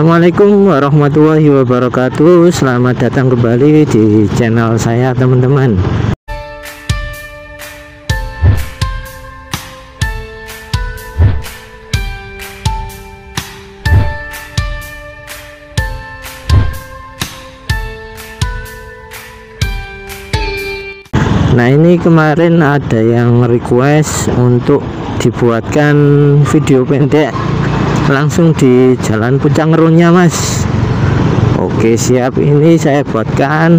Assalamualaikum warahmatullahi wabarakatuh. Selamat datang kembali di channel saya, teman-teman. Nah, ini kemarin ada yang request untuk dibuatkan video pendek langsung di Jalan Pucang Ngerunya, Mas. Oke, siap, ini saya buatkan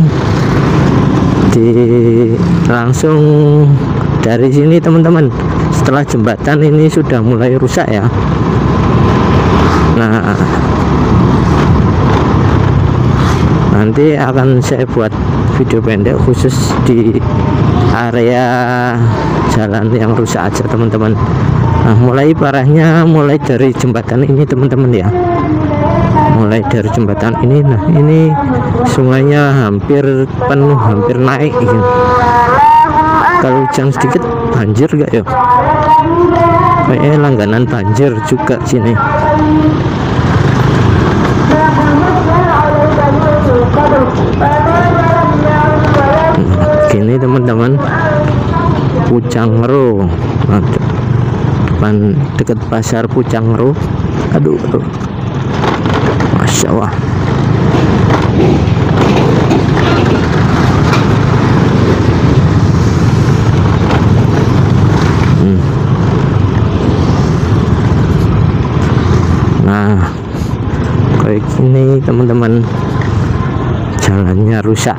langsung dari sini, teman-teman. Setelah jembatan ini sudah mulai rusak ya. Nah, nanti akan saya buat video pendek khusus di area jalan yang rusak aja, teman-teman. Nah, mulai parahnya mulai dari jembatan ini, teman-teman ya. Mulai dari jembatan ini. Nah, ini sungainya hampir penuh, hampir naik gitu. Kalau hujan sedikit banjir gak ya? Kayaknya langganan banjir juga sini. Gini, teman-teman, Pucang Ngeru, depan dekat pasar Pucang Ngeru. Aduh, Masya Allah. Nah, kayak gini, teman-teman, jalannya rusak.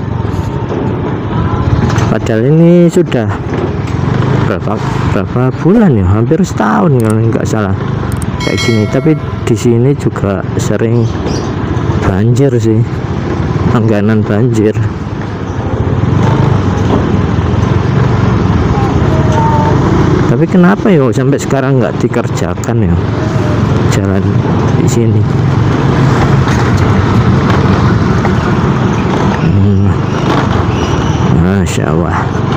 Padahal ini sudah berapa bulan ya, hampir setahun kalau nggak salah kayak gini. Tapi di sini juga sering banjir sih, langganan banjir. Tapi kenapa ya sampai sekarang nggak dikerjakan ya jalan di sini? Masya Allah.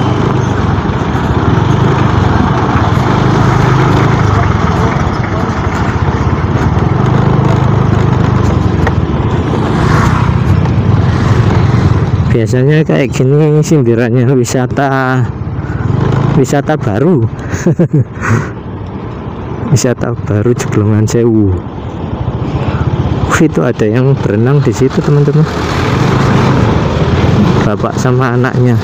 Biasanya kayak gini sindirannya wisata baru. Wisata baru Jeblongan Sewu. Itu ada yang berenang di situ, teman-teman. Bapak sama anaknya.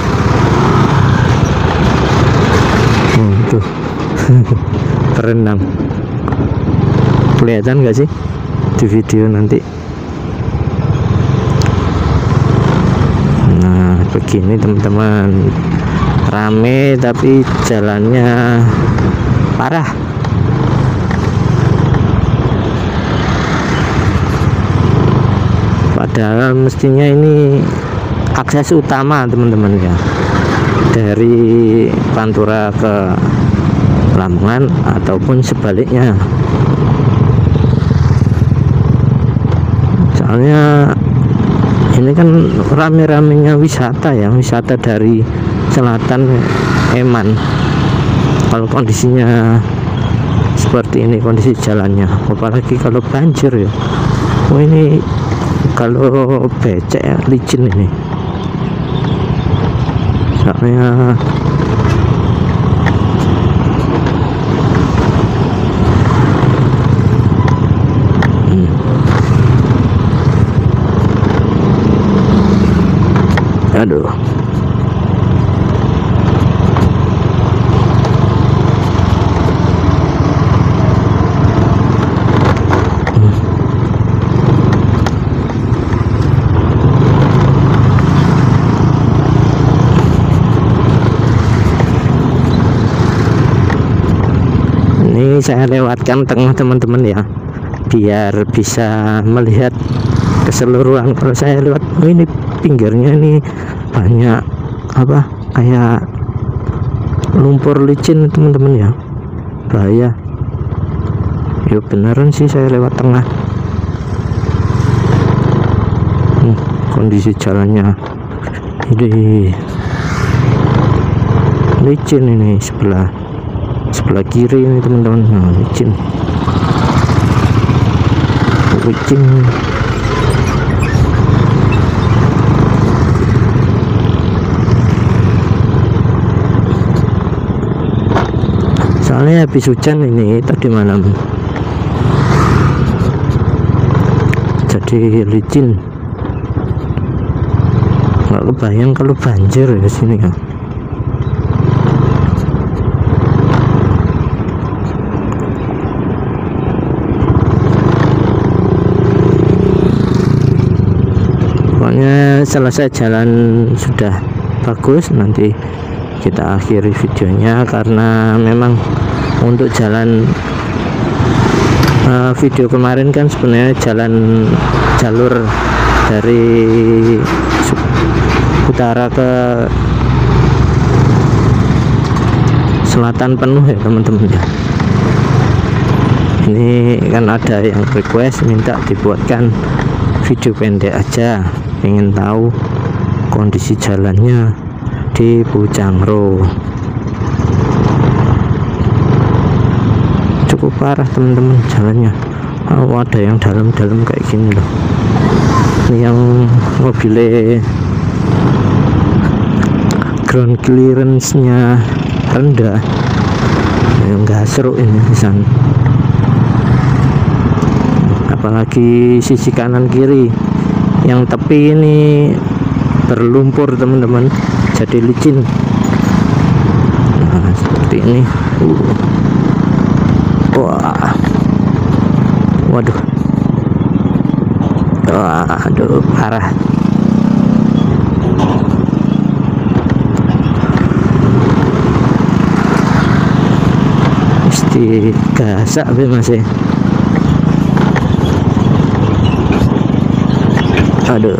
Tuh. Berenang. Kelihatan nggak sih di video nanti? Nah, begini, teman-teman, rame tapi jalannya parah. Padahal mestinya ini akses utama, teman-teman ya, dari Pantura ke Lamongan ataupun sebaliknya. Soalnya ini kan rame-ramenya wisata ya, wisata dari selatan Eman. Kalau kondisinya seperti ini, kondisi jalannya, apalagi kalau banjir ya. Oh, ini kalau becek ya, licin ini. Soalnya aduh. Ini saya lewatkan tengah, teman-teman ya, biar bisa melihat keseluruhan. Kalau saya lewat ini pinggirnya ini banyak apa, kayak lumpur licin, teman-teman ya, bahaya. Ya beneran sih saya lewat tengah. Kondisi jalannya ini licin, ini sebelah kiri ini, teman-teman. Nah, licin. kucing. Soalnya habis hujan ini tadi malam, jadi licin. Nggak kebayang kalau banjir ya sini ya. Pokoknya selesai jalan sudah bagus, nanti kita akhiri videonya karena memang untuk jalan video kemarin kan sebenarnya jalur dari utara ke selatan penuh ya teman-teman ya. Ini kan ada yang request minta dibuatkan video pendek aja, ingin tahu kondisi jalannya di Bujangro. Cukup parah teman-teman jalannya. Ada yang dalam-dalam kayak gini loh. Ini yang mobilnya ground clearance-nya rendah, nggak seru ini di sana. Apalagi sisi kanan kiri yang tepi ini berlumpur teman-teman, jadi licin. Nah, seperti ini. Wah, waduh, aduh parah. Mesti gasak masih. Aduh.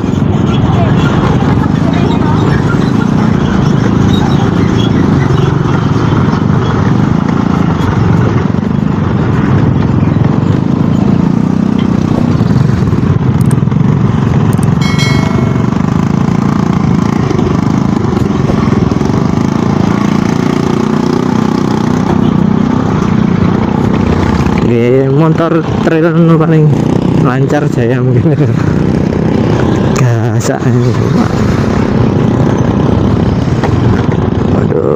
Motor trail paling lancar saya mungkin. Gasak. Waduh.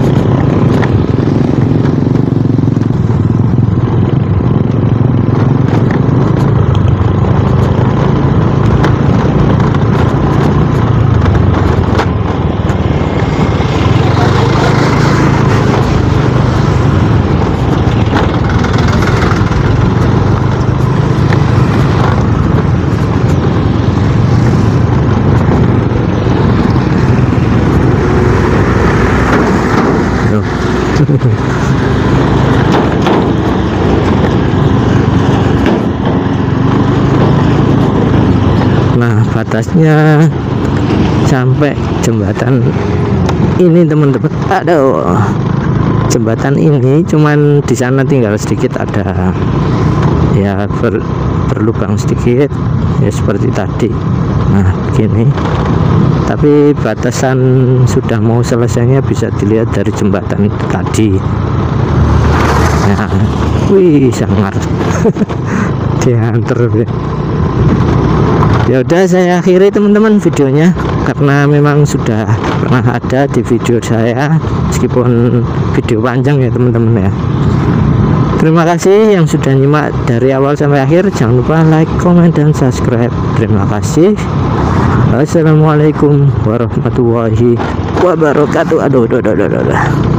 Nah, batasnya sampai jembatan ini teman-teman. Aduh, jembatan ini cuman di sana tinggal sedikit ada ya berlubang sedikit ya seperti tadi. Nah, begini. Tapi batasan sudah mau selesainya bisa dilihat dari jembatan tadi. Nah, wih sangar. Diantar ya. Ya udah, saya akhiri teman-teman videonya karena memang sudah pernah ada di video saya, meskipun video panjang ya teman-teman ya. Terima kasih yang sudah nyimak dari awal sampai akhir. Jangan lupa like, comment, dan subscribe. Terima kasih. Assalamualaikum warahmatullahi wabarakatuh. Aduh.